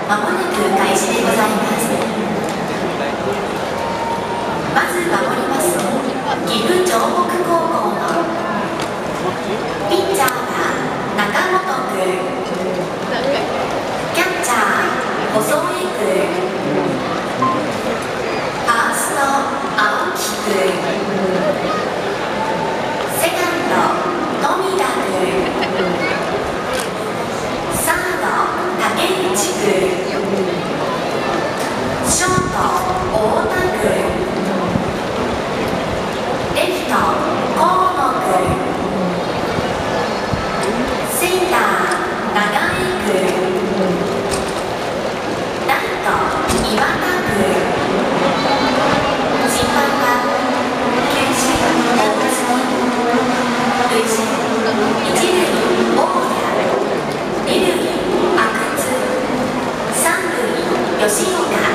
まもなく開始でございます。まず守ります岐阜城北高校のピッチャーは中本君、キャッチャー細江君、ファースト青木君、セカンド富田君、サード竹内君、ショート太田君、レフト河野君、センター長江君、ライト岩田君、審判は球審大津、塁審一塁大谷、二塁阿久津、三塁吉岡。